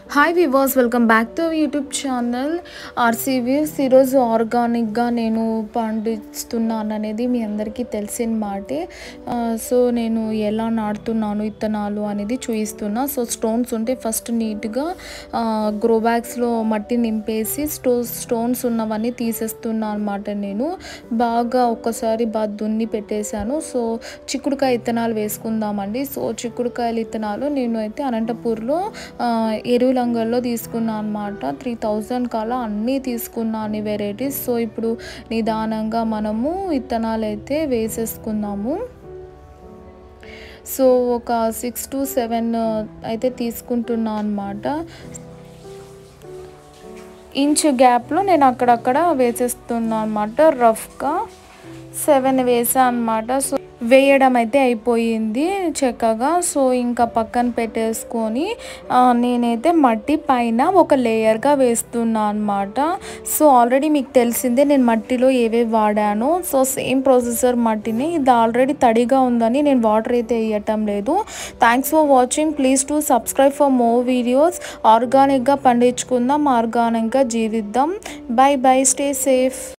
Hi viewers, welcome back to YouTube channel RC views. ఈరోజు ఆర్గానిక్గా నేను పండిస్తున్నాను అనేది మీ అందరికీ తెలిసిన మాటే. సో నేను ఎలా నాటుతున్నాను విత్తనాలు అనేది చూపిస్తున్నా. సో స్టోన్స్ ఉంటే ఫస్ట్ నీట్గా గ్రో బ్యాగ్స్లో మట్టి నింపేసి స్టోన్స్ ఉన్నవన్నీ తీసేస్తున్నా అనమాట. నేను బాగా ఒక్కసారి బాగా దున్ని పెట్టేశాను. సో చిక్కుడుకాయ విత్తనాలు వేసుకుందామండి. సో చిక్కుడుకాయల విత్తనాలు నేను అయితే అనంతపూర్లో ఎరువులంగల్లో తీసుకున్నాను అనమాట. 3000 కాల అన్నీ తీసుకున్నాను వెరైటీస్. సో ఇప్పుడు నిదానంగా మనము విత్తనాలు అయితే వేసేసుకుందాము. సో ఒక 6 to 7 అయితే తీసుకుంటున్నాను అనమాట. ఇంచ్ గ్యాప్లో నేను అక్కడక్కడ వేసేస్తున్నాను అనమాట. రఫ్గా 7 వేసా అనమాట. సో వేయడం అయితే అయిపోయింది చక్కగా. సో ఇంకా పక్కన పెట్టేసుకొని నేనైతే మట్టి పైన ఒక లేయర్గా వేస్తున్నా అనమాట. సో ఆల్రెడీ మీకు తెలిసిందే నేను మట్టిలో ఏవేవి వాడాను. సో సేమ్ ప్రొసెసర్ మట్టిని, ఇది ఆల్రెడీ తడిగా ఉందని నేను వాటర్ అయితే వేయటం లేదు. Thanks for watching. Please to subscribe for more videos. ఆర్గానిక్గా పండించుకుందాం, ఆర్గానిక్గా జీవిద్దాం. Bye bye, stay safe.